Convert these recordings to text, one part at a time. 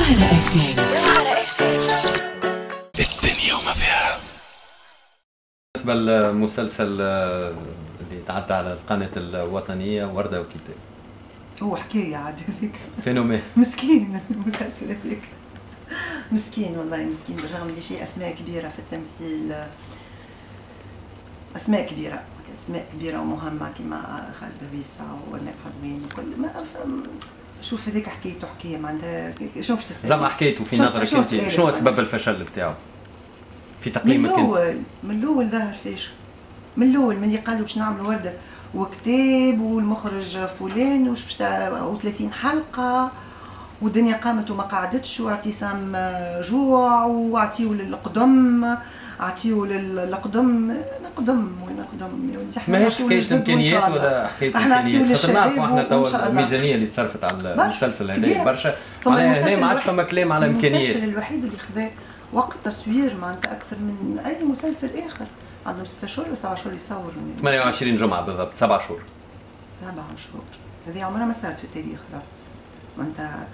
جوهرة اف ام. الدنيا وما فيها. بالنسبة للمسلسل اللي تعدى على القناة الوطنية وردة وكتاب، هو حكاية عاد هذيك فينومين مسكين المسلسل هذاك، مسكين والله مسكين، بالرغم اللي فيه أسماء كبيرة في التمثيل، أسماء كبيرة ومهمة كما خالد بيسا ونيل حلوين وكل ما شوف هذيك حكايته حكاية ما عندها شنو باش تسأل؟ زعما حكايته في نظرك انت شنو سبب الفشل بتاعه في تقييمك انت؟ من الأول ظهر فاشل، من الأول من اللي قالوا باش نعملوا وردة وكتاب والمخرج فلان وش باش 30 حلقة والدنيا قامت وما قعدتش، واعتصام جوع وعطيو للقدم، عطيو للقدم، نقدم ماهيش حكاية امكانيات ولا حكاية امكانيات، خاطر نعرفوا احنا توا الميزانية اللي تصرفت على المسلسل هذا برشا، معناها هنا ما عادش فما كلام على امكانيات. المسلسل الوحيد اللي خذا وقت تصوير معناتها اكثر من اي مسلسل اخر، عندهم 6 شهور ولا 7 شهور يصوروا 28 جمعة بالضبط، 7 شهور. 7 شهور هذه عمرها ما صارت في التاريخ معناتها.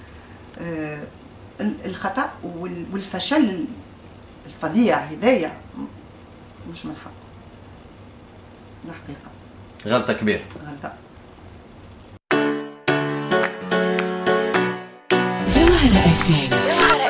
الخطأ والفشل الفظيع هدايا مش من حقه، الحقيقة غلطة كبيرة. غلطة. جوهرة اف ام.